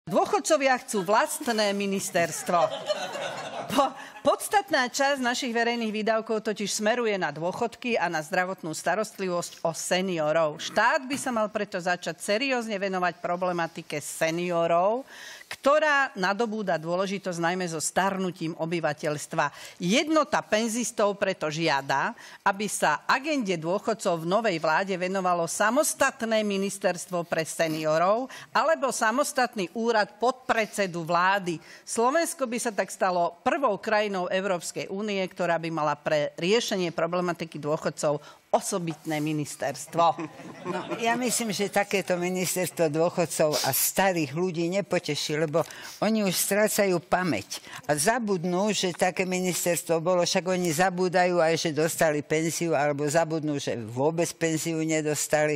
Dôchodcovia chcú vlastné ministerstvo. Podstatná časť našich verejných výdavkov totiž smeruje na dôchodky a na zdravotnú starostlivosť o seniorov. Štát by sa mal preto začať seriózne venovať problematike seniorov, ktorá nadobúda dôležitosť najmä so starnutím obyvateľstva. Jednota penzistov preto žiada, aby sa agende dôchodcov v novej vláde venovalo samostatné ministerstvo pre seniorov alebo samostatný úrad podpredsedu vlády. Slovensko by sa tak stalo prvou krajinou Európskej únie, ktorá by mala pre riešenie problematiky dôchodcov osobitné ministerstvo. No, ja myslím, že takéto ministerstvo dôchodcov a starých ľudí nepoteší, lebo oni už strácajú pamäť a zabudnú, že také ministerstvo bolo, však oni zabúdajú aj, že dostali penziu, alebo zabudnú, že vôbec penziu nedostali.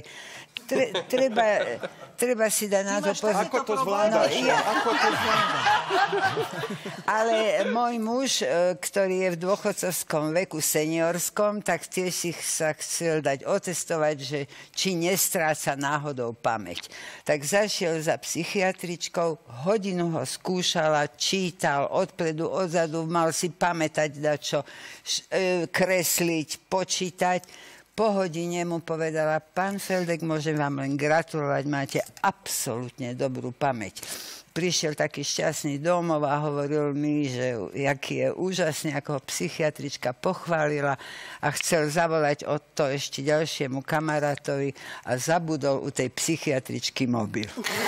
Treba si dať na to pozor. Ako to zvládaš? Ako to zvládaš? Ale môj muž, ktorý je v dôchodcovskom veku seniorskom, tak tiež si sa chcel dať otestovať, že či nestráca náhodou pamäť. Tak zašiel za psychiatričkou, hodinu ho skúšala, čítal odpredu, odzadu, mal si pamätať dačo, kresliť, počítať. Po hodine mu povedala: pán Feldek, môžem vám len gratulovať, máte absolútne dobrú pamäť. Prišiel taký šťastný domov a hovoril mi, že aký je úžasný, ako ho psychiatrička pochválila, a chcel zavolať o to ešte ďalšiemu kamarátovi a zabudol u tej psychiatričky mobil.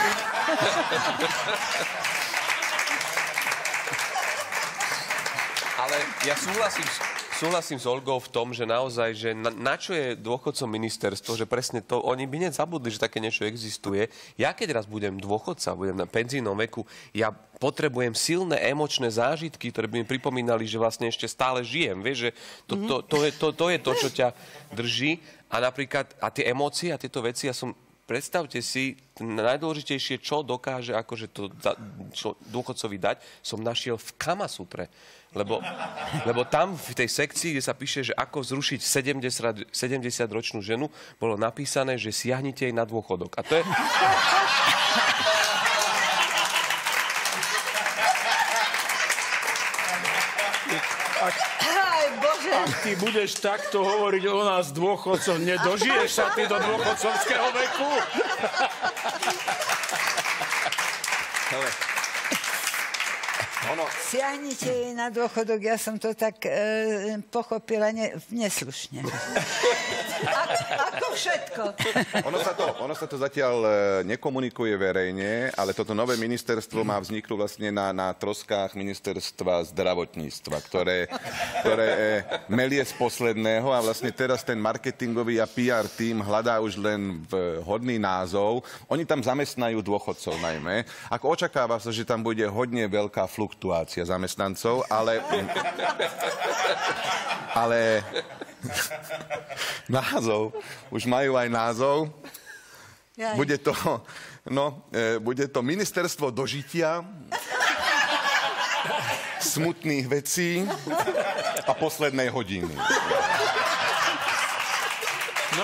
Ale ja súhlasím s Olgou v tom, že naozaj, že na čo je dôchodcom ministerstvo, že presne to, oni by nezabudli, že také niečo existuje. Ja keď raz budem dôchodca, budem na penzijnom veku, ja potrebujem silné emočné zážitky, ktoré by mi pripomínali, že vlastne ešte stále žijem. Vieš, že to je to, čo ťa drží. A napríklad, a tie emócie a tieto veci, predstavte si, najdôležitejšie, čo dokáže akože to dôchodcovi dať, som našiel v Kamasutre. Lebo tam v tej sekcii, kde sa píše, že ako zrušiť 70-ročnú ženu, bolo napísané, že siahnite jej na dôchodok. A to je... Ak ty budeš takto hovoriť o nás dôchodcov, nedožiješ sa ty do dôchodcovského veku? Hele. Siahnite jej na dôchodok, ja som to tak pochopila neslušne. Ako všetko. Ono sa to zatiaľ nekomunikuje verejne, ale toto nové ministerstvo má vzniknúť vlastne na troskách ministerstva zdravotníctva, ktoré melie z posledného, a vlastne teraz ten marketingový a PR tým hľadá už len vhodný názov. Oni tam zamestnajú dôchodcov najmä. Ako očakáva sa, že tam bude hodne veľká fluktuácia zamestnancov, ale názov, už majú aj názov. Bude to ministerstvo dožitia, smutných vecí a poslednej hodiny. No,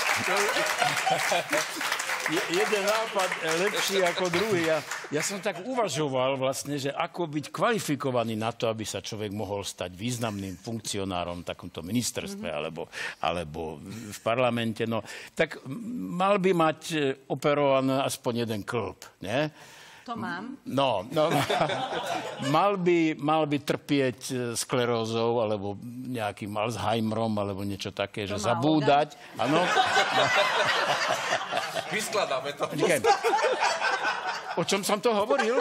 jeden nápad lepší ako druhý. Ja som tak uvažoval vlastne, že ako byť kvalifikovaný na to, aby sa človek mohol stať významným funkcionárom v takomto ministerstve alebo v parlamente. No, tak mal by mať operovaný aspoň jeden klb, nie? To mám. No, mal by trpieť sklerózou alebo nejakým Alzheimerom alebo niečo také, že zabúdať. Áno. Vyskladáme to. O čom som to hovoril?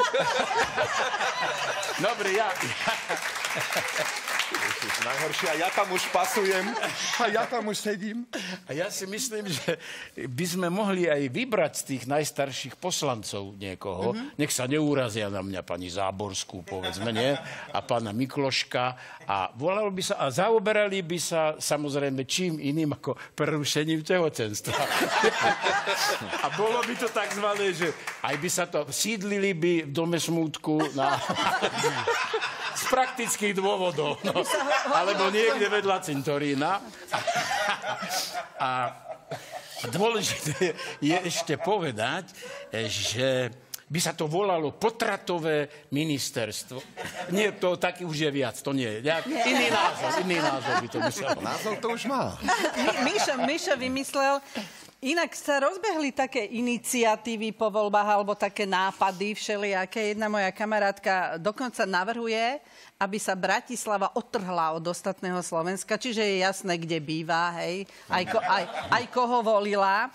Dobre, ja... Najhoršie, a ja tam už pasujem, a ja tam už sedím. A ja si myslím, že by sme mohli aj vybrať z tých najstarších poslancov niekoho. Nech sa neúrazia na mňa pani Záborskú, povedzme, nie? A pána Mikloška. A volalo by sa, a zaoberali by sa samozrejme čím iným ako prerušením tehotenstva. A bolo by to takzvané, že aj by sa to sídlili by v dome smútku z praktických dôvodov. No. Alebo niekde vedľa cintorína. A dôležité je ešte povedať, že by sa to volalo potratové ministerstvo. Nie, to taký už je viac, to nie je. Iný názov by to muselo. Názov to už má. Mišo vymyslel. Inak sa rozbehli také iniciatívy po voľbách alebo také nápady všelijaké. Jedna moja kamarátka dokonca navrhuje, aby sa Bratislava odtrhla od ostatného Slovenska, čiže je jasné, kde býva, hej, aj koho volila.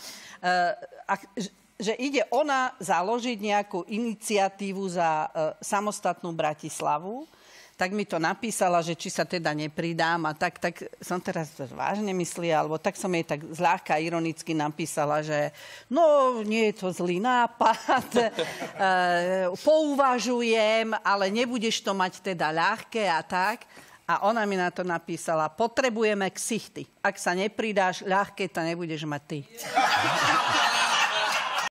Že ide ona založiť nejakú iniciatívu za samostatnú Bratislavu, tak mi to napísala, že či sa teda nepridám a tak som teraz to vážne myslela, alebo tak som jej tak zľahka ironicky napísala, že no, nie je to zlý nápad, pouvažujem, ale nebudeš to mať teda ľahké a tak. A ona mi na to napísala, potrebujeme ksichty. Ak sa nepridáš, ľahké to nebudeš mať ty.